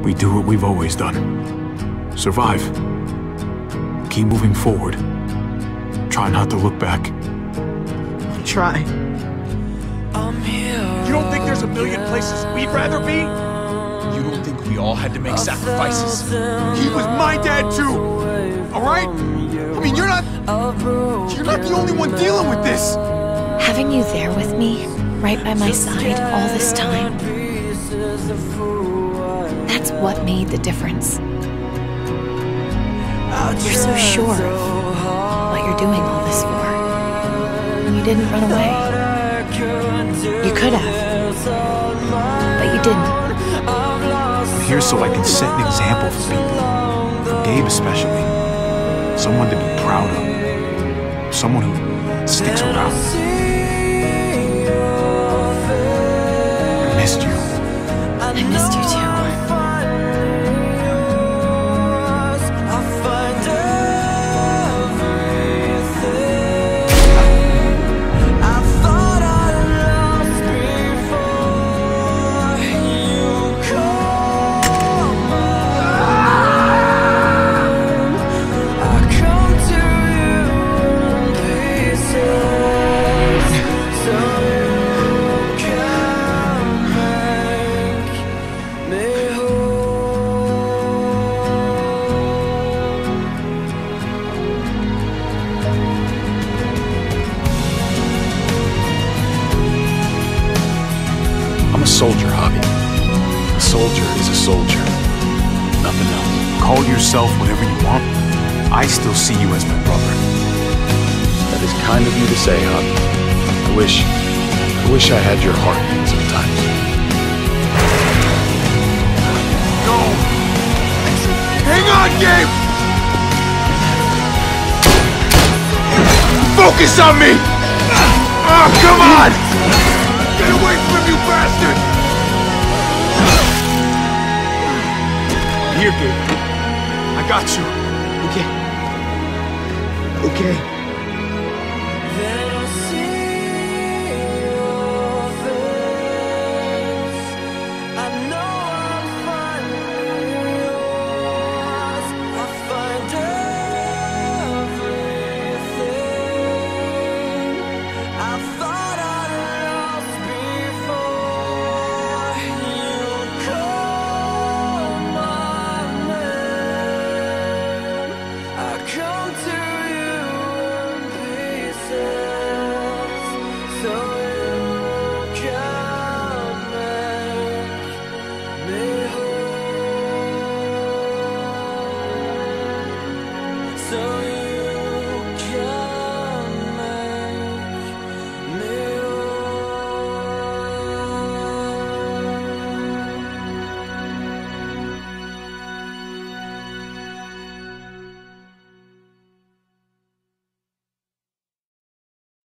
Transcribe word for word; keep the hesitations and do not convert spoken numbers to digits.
We do what we've always done. Survive. Keep moving forward. Try not to look back. Try. You don't think there's a million places we'd rather be? You don't think we all had to make sacrifices? He was my dad too! Alright? I mean, you're not... You're not the only one dealing with this! Having you there with me, right by my side all this time, that's what made the difference. You're so sure of what you're doing all this for. And you didn't run away. You could have, but you didn't. I'm here so I can set an example for people. For Gabe especially. Someone to be proud of. Someone who sticks around. I missed you. I missed you too. I'm a soldier, Javi. A soldier is a soldier. Nothing else. Call yourself whatever you want. I still see you as my brother. That is kind of you to say, Javi. I wish... I wish I had your heart sometimes. No! Hang on, Gabe! Focus on me! Oh, come on! Get away from him, you bastard! Here, Gabe. I got you. Okay. Okay.